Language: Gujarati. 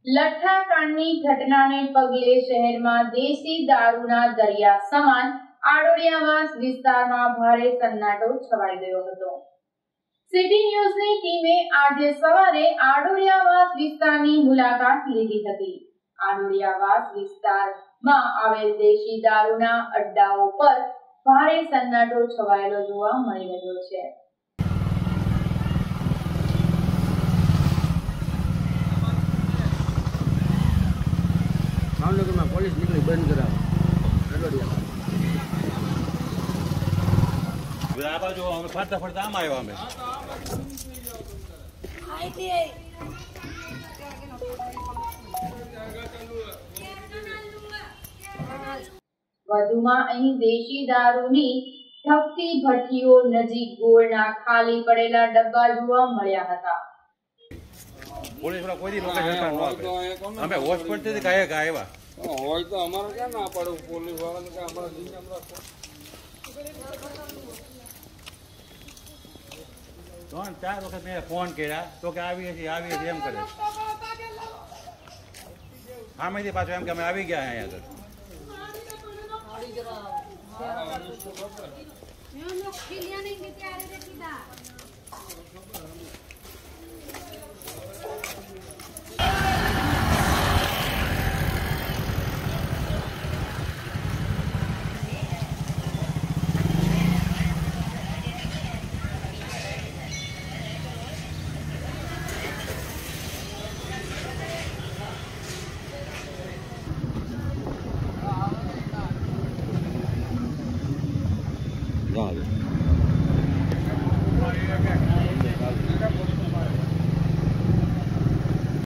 લઠ્ઠાકાંડની ઘટનાને પગલે શહેરમાં દેશી દારૂના દરિયા સમાન આડોડિયાવાસ વિસ્તારમાં ભારે સન્નાટો છવાઈ ગયો હતો। સિટી ન્યૂઝની ટીમે આજે સવારે આડોડિયાવાસ વિસ્તારની મુલાકાત લીધી હતી। આડોડિયાવાસ વિસ્તારમાં આવેલ દેશી દારૂના અડ્ડાઓ પર ભારે સન્નાટો છવાયેલો જોવા મળી રહ્યો છે। भावनगर में पुलिस निकली बंद करा जो हमें फरता फरता आम आयो हमें વધુમાં અહીં દેશી દારૂની ધકતી ભઠ્ઠીઓ નજીક ગોળના ખાલી પડેલા ડબ્બા જોવા મળ્યા હતા। पुलिस वाला कोई लोकेशन न आवे हमें होश पड़ती थी काहे गायवा होय तो हमारा क्या ना पड़ो पुलिस वाला ने हमारा दिन हमरा तो 4 वक्त मैं फोन किया तो के आवी है एम करे हां मैं पाछो एम के मैं आवी गया है अगर मैं लोग खिलिया नहीं के तैयार रे कीदा